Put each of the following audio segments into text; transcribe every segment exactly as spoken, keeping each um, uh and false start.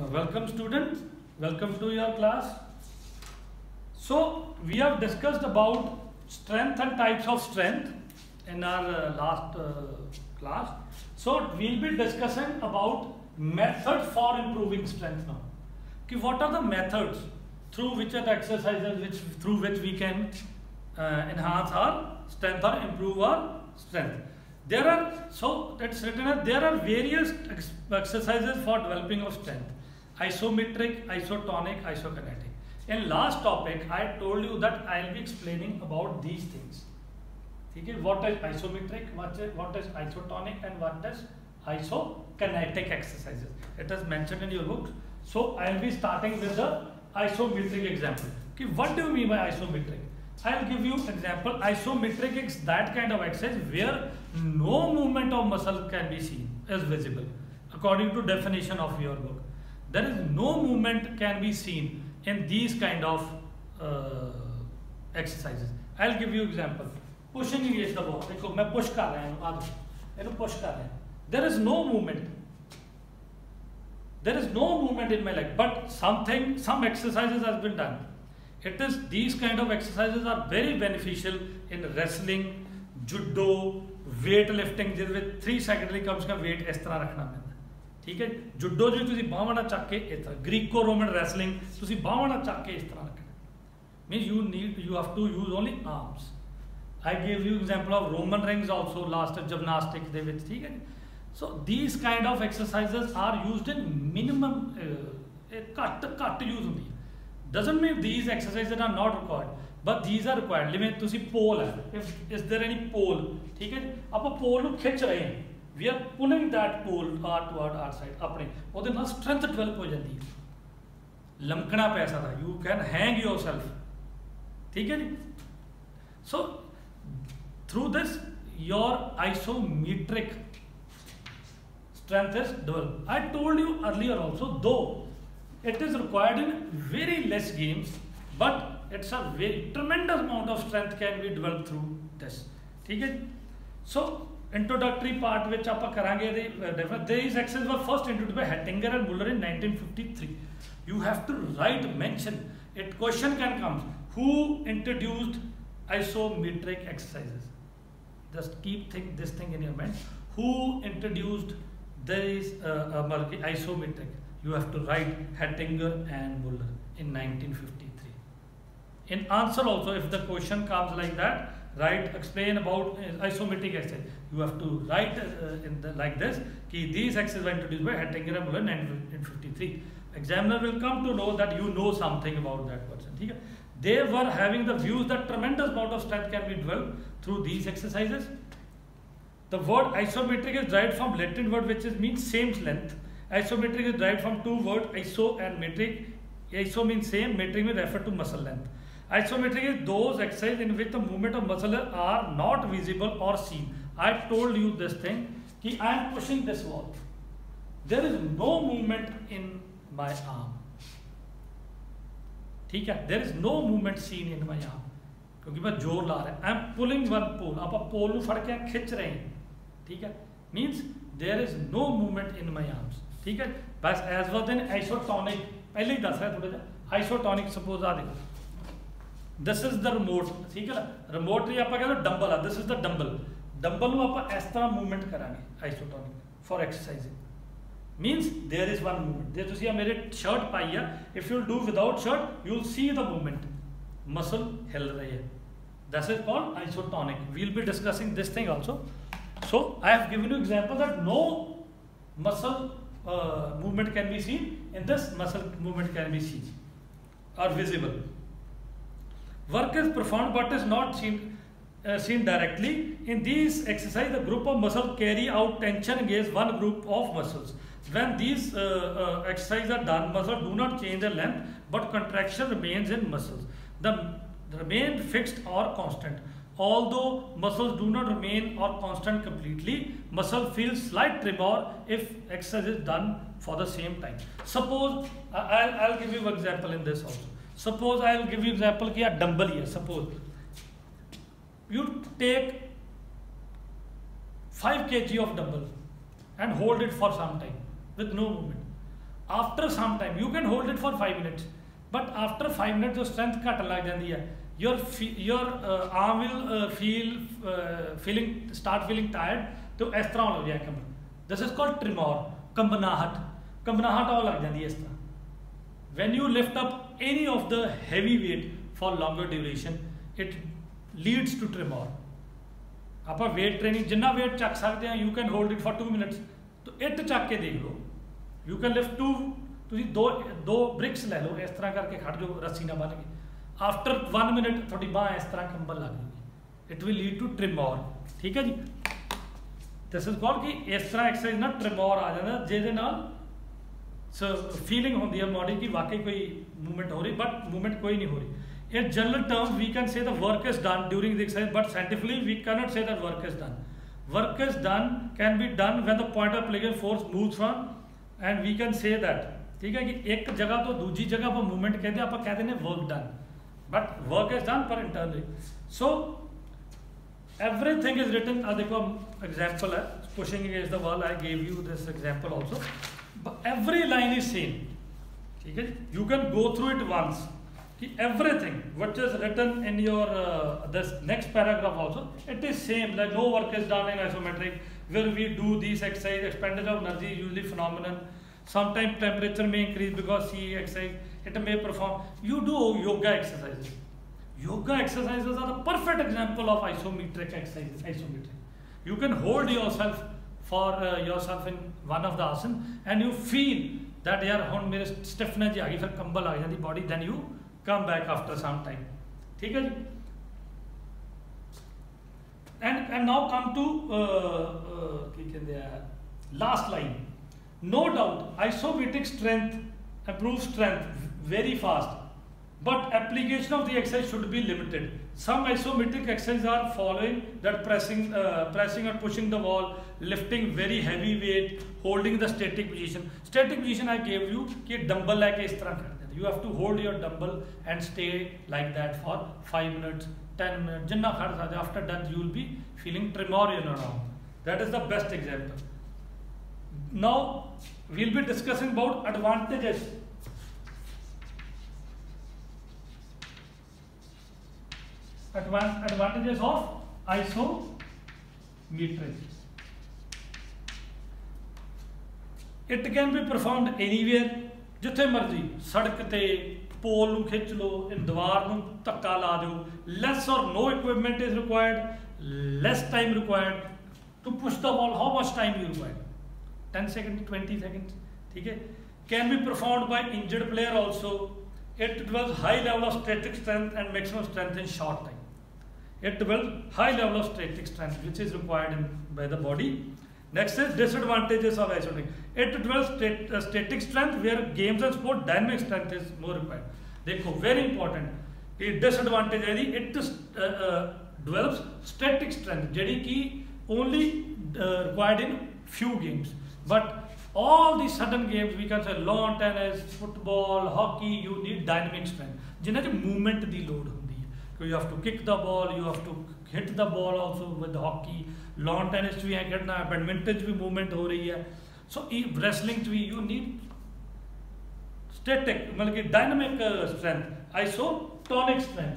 Uh, welcome students, welcome to your class. So we have discussed about strength and types of strength in our uh, last uh, class. So we'll be discussing about methods for improving strength now. Okay, what are the methods through which are the exercises which through which we can uh, enhance our strength or improve our strength? There are, so it's written as there are various ex exercises for developing of strength: isometric, isotonic, isokinetic. In last topic, I told you that I'll be explaining about these things. Okay, what is isometric, what is, what is isotonic, and what is isokinetic exercises. It is mentioned in your book. So I'll be starting with the isometric example. Okay, what do you mean by isometric? I'll give you example. Isometric is that kind of exercise where no movement of muscle can be seen as visible according to definition of your book. There is no movement can be seen in these kind of uh, exercises. I'll give you example. Pushing against the wall. देखो मैं push कर रहा हूँ आगे. इनको push कर रहा हूँ. There is no movement. There is no movement in my leg, but something, some exercises has been done. It is these kind of exercises are very beneficial in wrestling, judo, weightlifting. जिस में three secondary comes का weight इस तरह रखना पड़ता है, ठीक है? जुडो जो तुसी बांह ना चक के इस तरह, ग्रीको रोमन wrestling तुसी बांह ना चक के इस तरह रखना. Means you need, you have to use only arms. I gave you example of Roman rings also last gymnastics ਦੇ ਵਿੱਚ, ठीक है? So these kind of exercises are used in minimum uh, cut cut use ਹੁੰਦੀ. Doesn't mean these exercises are not required, but these are required. ਜਿਵੇਂ ਤੁਸੀਂ pole ਹੈ, if is there any pole, ठीक है? ਆਪਾਂ pole ਨੂੰ ਖਿੱਚ ਰਹੇ ਹਾਂ, we are pulling that pole toward our side. ਆਪਣੇ ਉਹਦੇ ਨਾਲ strength develop ਹੋ ਜਾਂਦੀ ਹੈ. ਲਮਕਣਾ ਪੈ ਸਕਦਾ, you can hang yourself, ਠੀਕ ਹੈ ਜੀ? So through this your isometric strength is developed. I told you earlier also, though it is required in very less games, but it's a very tremendous amount of strength can be developed through this. ठीक है? So introductory part which आप करेंगे different. These exercises were first introduced by Hettinger and Muller in nineteen fifty-three. You have to write mention. It question can come. Who introduced isometric exercises? Just keep think this thing in your mind. Who introduced this uh, uh, isometric? You have to write Hettinger and Muller in nineteen fifty-three. In answer also, if the question comes like that, write explain about uh, isometric exercise. You have to write uh, in the like this. Ki these exercises were introduced by Hettinger and Muller in nineteen fifty-three. Examiner will come to know that you know something about that person. They were having the views that tremendous amount of strength can be developed through these exercises. The word isometric is derived from Latin word which is means same length. Isometric is derived from two words, iso and metric. Iso means same, metric means refer to muscle length. Isometric is those exercises in which the movement of muscle are not visible or seen. I told you this thing, कि I am pushing this wall. There is no movement in my arm. ठीक है? There is no movement seen in my arm. क्योंकि मैं जोर ला रहा हूँ. I am pulling one pole. आप pole को फड़ के खींच रहे हैं. ठीक है? Means there is no movement in my arms. ठीक है? बस as was in isotonic पहले ही दस रहा है थोड़ा सा. Isotonic suppose आ देखो. This is the remote. ठीक है ना? Remote ही आपका क्या है? Dumbbell है. This is the dumbbell. Dumbbell में आप इस तरह movement कराएंगे. Isotonic for exercising. Means there is one movement. जे तुसी मेरे shirt पाई है. If you do without shirt, you will see the movement. Muscle हिल रही है. This is called isotonic. We will be discussing this thing also. So I have given you example that no muscle uh, movement can be seen. In this, muscle movement can be seen or visible. Work is performed but is not seen uh, seen directly. In these exercises, the group of muscles carry out tension against one group of muscles. When these uh, uh, exercises are done, muscles do not change their length, but contraction remains in muscles. The remain fixed or constant. Although muscles do not remain or constant completely, muscle feels slight tremor if exercise is done for the same time. Suppose I'll, I'll give you an example in this also. Suppose I'll give you example कि a dumbbell here. Suppose you take five kilograms of dumbbell and hold it for some time with no movement. After some time you can hold it for five minutes, but after five minute जो strength घट लग जाती है, your your arm will feel feeling start feeling tired, तो इस तरह हो जाए कंबन, दिस इज कॉल्ड ट्रिमोर, कंबनाहट, कंबनाहट और लग जाती है इस तरह। When you lift up any of the heavy weight for longer duration it leads to tremor. आप वेट ट्रेनिंग जिन्ना वेट चक सकते हैं, you can hold it for two minutes, तो इट चक के देख लो, यू कैन लिफ्ट टू, तुम दो दो ब्रिक्स ले लो, इस तरह करके खड़ जाओ रस्सी ना बन के, आफ्टर वन मिनट थोड़ी बांह इस तरह कंबन लग जाएगी, it will lead to tremor. ठीक है जी, दिस इज कॉल्ड कि इस तरह एक्सरसाइज ना ट्रिमोर आ जाता, जिहदे नाल फीलिंग होती है बॉडी की वाकई कोई मूवमेंट हो रही, बट मूवमेंट कोई नहीं हो रही। In general terms, we can say the work is done during the exercise, but scientifically we cannot say that work is done. Work is done can be done when the point of plane force moves from, and we can say that, ठीक है, कि एक जगह तो दूसरी जगह पर movement कहते हैं, आप कहते हैं work done, but work is done पर internally. So everything is written, देखो एग्जाम्पल है, pushing against the wall, I gave you this example also, every line is same, ठीक है, you can go through it once, everything which is written in your uh, this next paragraph also, it is same, like no work is done in isometric, where we do these exercise, expenditure of energy usually phenomenon, sometimes temperature may increase because C exercise it may perform, you do yoga exercises, yoga exercises are the perfect example of isometric exercises, isometric, you can hold yourself for uh, yourself in one of the asan and you feel that yaar hun mere stiffness aa gayi, fir kambal aa jandi body, then you come back after some time, ठीक है जी। and and now come to की कहते हैं last line, no doubt isometric strength improves strength very fast, but application of the exercise should be limited. Some isometric exercises are following that pressing uh, pressing or pushing the wall, lifting very heavy weight, holding the static position. Static position I gave you कि dumbbell लेके इस तरह करते हैं, you have to hold your dumbbell and stay like that for five minutes, ten minutes, जिन्ना खड़ सकते, after that you will be feeling tremor in your arm. That is the best example. Now we'll be discussing about advantages. Advantages of isometric. It can be performed anywhere, जिथे मर्जी, सड़क ते पोल नूं खिंच लो, दीवार नूं धक्का ला दो, less or no equipment is required, less time required to push the wall. How much time you require? ten seconds, twenty seconds, ठीक है। Can be performed by injured player also. It develops high level of static strength and maximum strength in short time. It develops high level of static strength which is required in, by the body. Next is disadvantages of isometric. It develops stat, uh, static strength where games and sport dynamic strength is more required. देखो very important कि disadvantage है it uh, uh, develops static strength JD की only uh, required in few games, but all the sudden games we can say lawn tennis, football, hockey, you need dynamic strength जिन्हें जो movement दी load होती है, you have to kick the ball, you have to hit the ball also with hockey, lawn tennis भी है खेलना है, badminton भी movement हो रही है, so wrestling भी you need static मतलब कि dynamic uh, strength, isotonic strength.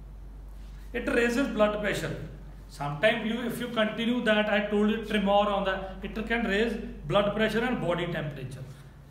It raises blood pressure. Sometimes you, if you continue that, I told you tremor on that, it can raise blood pressure and body temperature.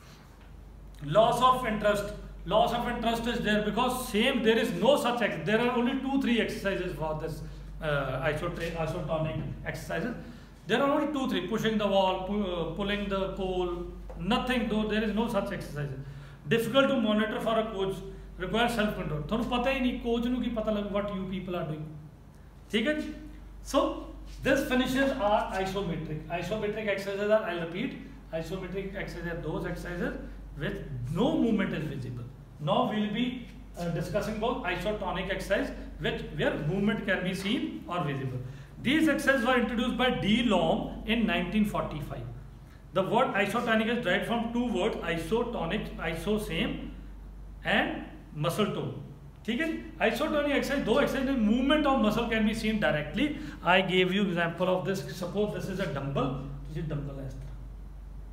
Loss of interest. Loss of interest is there because same there is no such ex there are only two three exercises for this uh, isotonic exercises. There are only two three, pushing the wall, pu uh, pulling the pole, nothing though there is no such exercises. Difficult to monitor for a coach, requires self control. थोड़ा पता ही नहीं coach नु की पता लग what you people are doing. ठीक है? So this finishes our isometric. Isometric exercises are, I'll repeat, isometric exercises are those exercises with no movement is visible. Now we will be uh, discussing about isotonic exercise, which where movement can be seen or visible. These exercises were introduced by De Long in nineteen forty-five. The word isotonic is derived from two words, isotonic, iso same, and muscle tone. ठीक है? Isotonic exercise, दो exercise में movement of muscle can be seen directly. I gave you example of this. Suppose this is a dumbbell. ये dumbbell है इस तरह.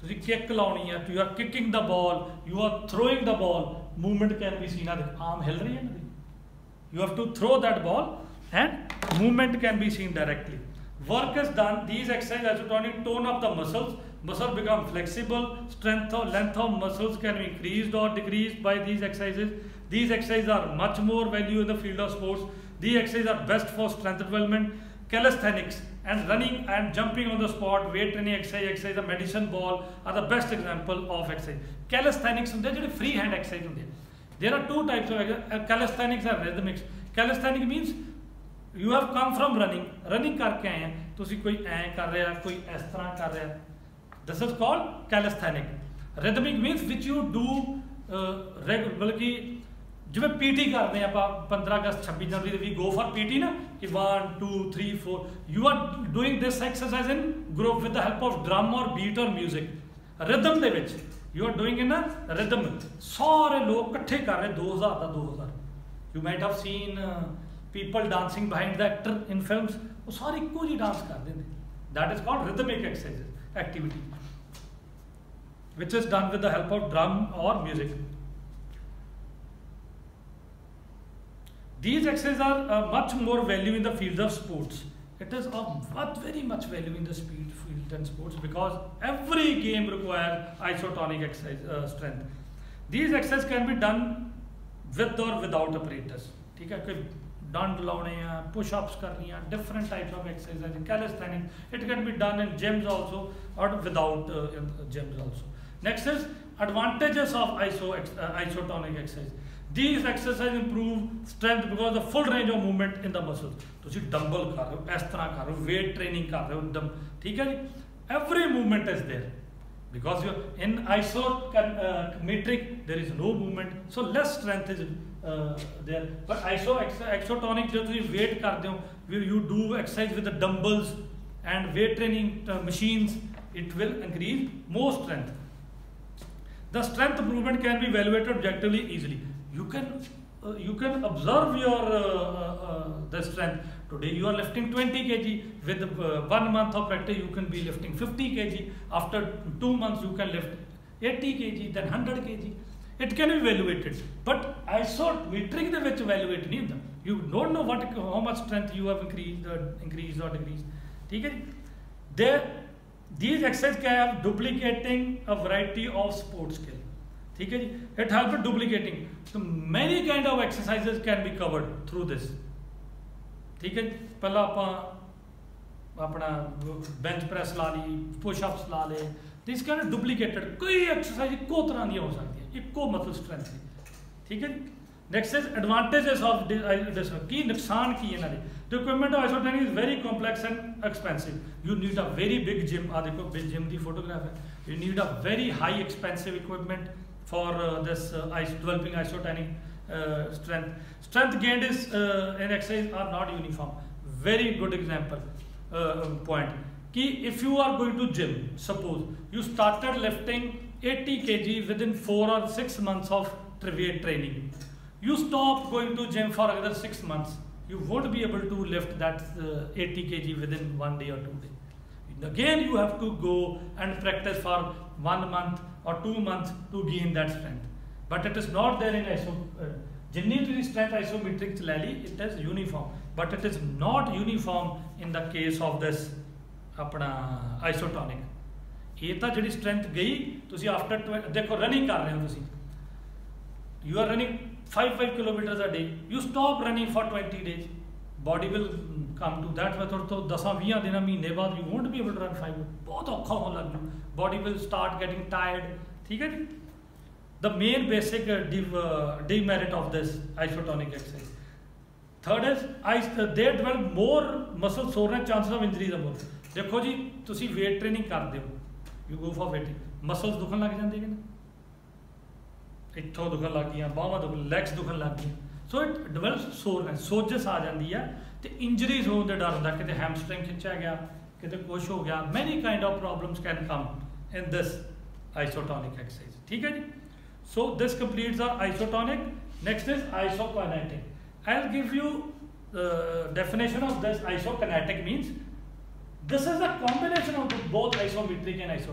ਤੁਸੀਂ kick ਲਾਉਣੀ ਹੈ, you are kicking the ball, you are throwing the ball, movement can be seen, arm हिल रही है ना, you have to throw that ball and movement can be seen directly. Work is done, these exercises isotonic tone up the muscles, muscle become flexible, strength or length of muscles can be increased or decreased by these exercises. These exercises are much more value in the field of sports. These exercises are best for strength development. Calisthenics and running and jumping on the spot, weight training exercise, exercise, the medicine ball are the best example of exercise. Calisthenics ਹੁੰਦੇ ਜਿਹੜੇ free hand exercise ਹੁੰਦੇ ਆ. There are two types of exercise, calisthenics and rhythmics. Calisthenics means you have come from running, running ਕਰਕੇ ਆਏ ਆ, ਤੁਸੀਂ ਕੋਈ ਐਂ ਕਰ ਰਿਹਾ, ਕੋਈ ਇਸ ਤਰ੍ਹਾਂ ਕਰ ਰਿਹਾ. This is called calisthenic. Rhythmic means which you do uh, regular, ਬਲਕਿ ਜਿਵੇਂ ਪੀਟੀ ਕਰਦੇ ਆ ਆਪਾਂ ਪੰਦਰਾਂ ਅਗਸਤ ਛੱਬੀ ਜਨਵਰੀ ਦੇ ਵੀ ਗੋ ਫॉर ਪੀਟੀ ਨਾ ਕਿ one two three four, you are doing this exercise in group with the help of drum or beat or music. Rhythm ਦੇ ਵਿੱਚ you are doing in a rhythm, ਸਾਰੇ ਲੋਕ ਇਕੱਠੇ ਕਰ ਰਹੇ ਦੋ ਹਜ਼ਾਰ ਦਾ ਦੋ ਹਜ਼ਾਰ. You might have seen uh, people dancing behind the actor in films, ਉਹ ਸਾਰੇ ਇੱਕੋ ਜਿਹੀ ਡਾਂਸ ਕਰਦੇ ਨੇ. That is called rhythmic exercises activity, which is done with the help of drum or music. These exercises are uh, much more value in the field of sports. It is of very much value in the speed field and sports because every game requires isotonic exercise uh, strength. These exercises can be done with or without apparatus. ठीक है, कोई डंड लाने हैं, push-ups करनी हैं, different types of exercises. Calisthenics, it can be done in gyms also or without uh, in gyms also. Next is advantages of iso uh, isotonic exercise. These exercises improve strength because the full range of movement in the muscles. ਤੁਸੀਂ dumbbell ਕਰ ਰਹੇ ਹੋ, ਇਸ ਤਰ੍ਹਾਂ ਕਰ ਰਹੇ ਹੋ, weight training ਕਰ ਰਹੇ ਹੋ, ਦਮ ਠੀਕ ਹੈ ਜੀ. Every movement is there because you in isometric there is no movement, so less strength is uh, there. But iso isotonic जो ਤੁਸੀਂ weight ਕਰਦੇ ਹੋ, you do exercise with the dumbbells and weight training uh, machines, it will increase more strength. The strength improvement can be evaluated objectively easily. You can uh, you can observe your uh, uh, the strength. Today you are lifting twenty kilograms. With uh, one month of practice you can be lifting fifty kilograms. After two months you can lift eighty kilograms, then one hundred kilograms. It can be evaluated. But isometric the which evaluate नहीं होता. You don't know what how much strength you have increased, uh, increased or decreased. ठीक है? There these exercises can have duplicating a variety of sports skill. ठीक है जी, it helps in duplicating. So many kind of exercises can be covered through this. ठीक है, पहला ਆਪਾਂ अपना bench press ਲਾ ਲਈ, push ups ਲਾ ਲਏ. This kind of duplicated. कोई exercise ਇੱਕੋ ਤਰ੍ਹਾਂ ਦੀ ਹੋ ਸਕਦੀ ਹੈ, ਇੱਕੋ muscle strength ਦੀ. ठीक है जी. Next is advantages of this. ਕੀ ਨੁਕਸਾਨ ਕੀ ਇਹਨਾਂ ਦੇ? The equipment of isotonic is very complex and expensive. You need a very big gym. ਆ ਦੇਖੋ big gym ਦੀ photograph ਹੈ. You need a very high expensive equipment for uh, this uh, ice developing isotonic uh, strength. Strength gained is uh, in exercise are not uniform. Very good example uh, point. Ki if you are going to gym, suppose you started lifting eighty kilograms within four or six months of weight training. You stop going to gym for another six months. You won't be able to lift that uh, eighty kilograms within one day or two days. Again, you have to go and practice for one month or two months to gain that strength. But it is not there in iso. Jinnni uh, strength isometric chalali, it is uniform. But it is not uniform in the case of this apna isotonic. ये तो जिहड़ी strength गई, तुसी after देखो running कर रहे हो तुसी. You are running five five kilometers a day. You stop running for twenty days. Body will come to that method. तो दसा बीस दिन महीने बाद you won't be able to run five. बहुत औखा होने लग गया. Body will start getting tired. ठीक है जी. The main basic uh, de uh, demerit of this isotonic exercise. Third is ice. Uh, they develop more muscle soreness, chances of injuries are more. देखो जी, तुसी weight training करते हो. You go for weighting. Muscles दुखन लग जाते हैं ना. इत्थों दुखन लग गया, बाਹਾਂ दुखन, legs दुखन लग गया. So it develops soreness, सोजस आ जाती है, तो injuries होने का डर होता है, किते hamstring खिंचा गया, किते कुछ हो गया. Many kind of problems can come in this isotonic exercise. ठीक है जी? So this completes our isotonic. Next is isokinetic. I'll give you the definition of this. Isokinetic means this is a combination of both isometric and isotonic.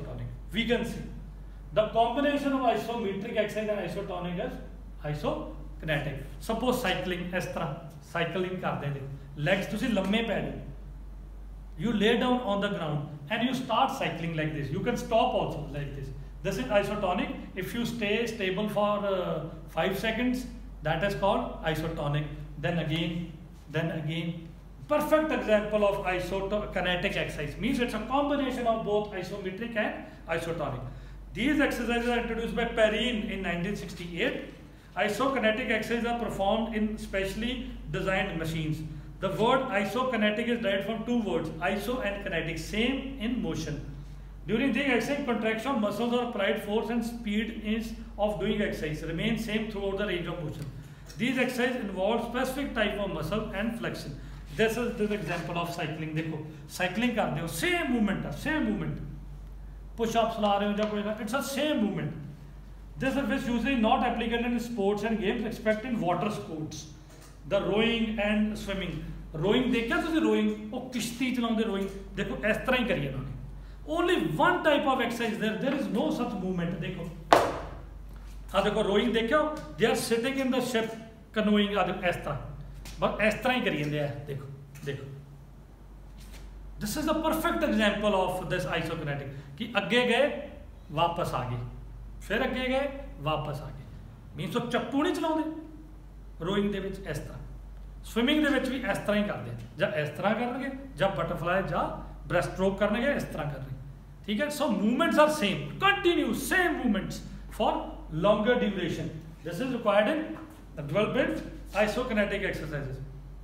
we can see the combination of isometric exercise and isotonic is isokinetic. Suppose cycling, इस तरह cycling करते थे, legs तुसी लम्बे पै जाओ, you lay down on the ground and you start cycling like this. You can stop also like this. This is isotonic. If you stay stable for uh, five seconds, that is called isotonic. Then again, then again. Perfect example of isokinetic exercise. Means it's a combination of both isometric and isotonic. These exercises are introduced by Perrine in nineteen sixty-eight. Isokinetic exercises are performed in specially designed machines. The word isokinetic is derived from two words, iso and kinetic, same in motion. During the exercise, contraction of muscles or applied force and speed is of doing exercise remain same throughout the range of motion. These exercises involve specific type of muscle and flexion. This is the example of cycling. देखो cycling करते हो, same movement है, same movement. Push-ups ला रहे हो या कोई ना, it's a same movement. This is usually not applicable in sports and games except in water sports. The rowing and swimming. Rowing देखा तुझे rowing, वो किश्ती चलाते rowing, देखो इस तरह ही करिए इन्होंने. Only one type of exercise there. There is no such movement. देखो, हाँ देखो rowing देखो, they are sitting in the ship canoeing इस तरह, बस इस तरह ही करिए हैं. देखो, देखो. This is a perfect example of this isokinetic. कि अगे गए, वापस आ गए, फिर अगे गए, वापस आ गए. Means तो चप्पू नहीं चलाते. Rowing ਦੇ ਵਿੱਚ ਇਸ ਤਰ੍ਹਾਂ, swimming ਦੇ ਵਿੱਚ ਵੀ ਇਸ ਤਰ੍ਹਾਂ ਹੀ ਕਰਦੇ, ਜਾਂ ਇਸ ਤਰ੍ਹਾਂ ਕਰਨਗੇ, ਜਾਂ butterfly ਜਾਂ breast stroke करने इस तरह कर रहे, ठीक है. So movements are same, continuous, same movements for longer duration. This is required in the development isokinetic exercises.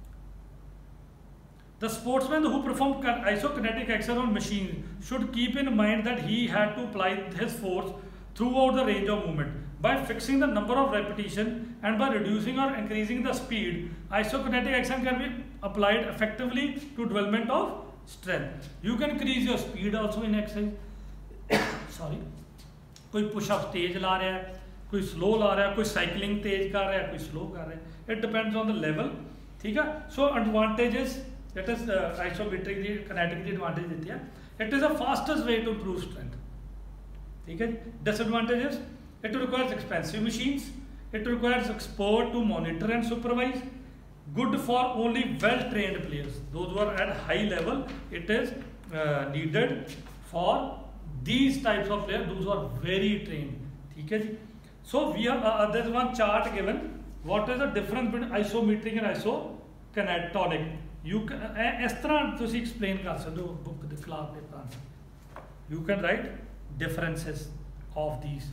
The sportsman who performed isokinetic exercise on machine should keep in mind that he had to apply his force throughout the range of movement. By fixing the number of repetition and by reducing or increasing the speed, isokinetic exercise can be applied effectively to development of strength. You can increase your speed also in exercise. Sorry, कोई push-ups तेज ला रहा है, कोई slow ला रहा है, कोई cycling तेज कर रहा है, कोई slow कर रहा है. It depends on the level, ठीक है. So advantages, that is uh, isometric the kinetic the advantage देती है. It is the fastest way to improve strength, ठीक है. Disadvantages, it requires expensive machines. It requires expert to monitor and supervise. Good for only well-trained players. Those who are at high level, it is uh, needed for these types of players. Those who are very trained. Okay? So we have uh, there's one chart given. What is the difference between isometric and isotonic? You can uh, इस तरह तुसी explain कर सकते हो book the class paper answer. You can write differences of these.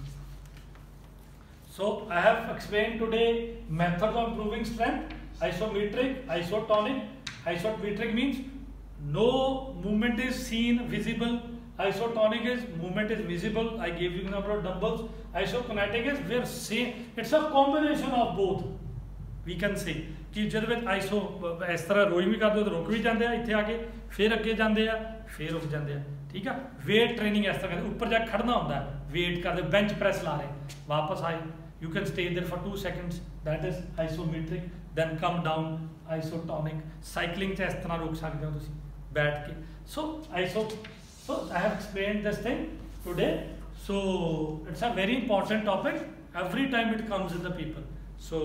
So I have explained today methods of improving strength. Isometric, isotonic. Isometric means no movement is seen, visible. Isotonic is movement is visible. I gave you a number of dumbbells. Isokinetic is where same. It's a combination of both. We can say कि जब वे iso इस तरह rowing भी करते हो तो रुक भी जाते हैं इतने आके, फिर अगे जाते हैं, फिर रुक जाते हैं, ठीक है. वेट ट्रेनिंग इस तरह करते, ऊपर जाके खड़ना होता है, वेट करते, बेंच प्रेस ला रहे, वापस आए. You can stay there for two seconds. That is isometric. Then come down. Isotonic. Cycling से इस तरह रुक सकते हो तुसी बैठ के. So iso. So I have explained this thing today. So it's a very important topic. Every time it comes in the paper. So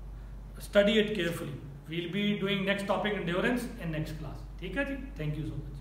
study it carefully. We'll be doing next topic endurance in next class. ठीक है जी. Thank you so much.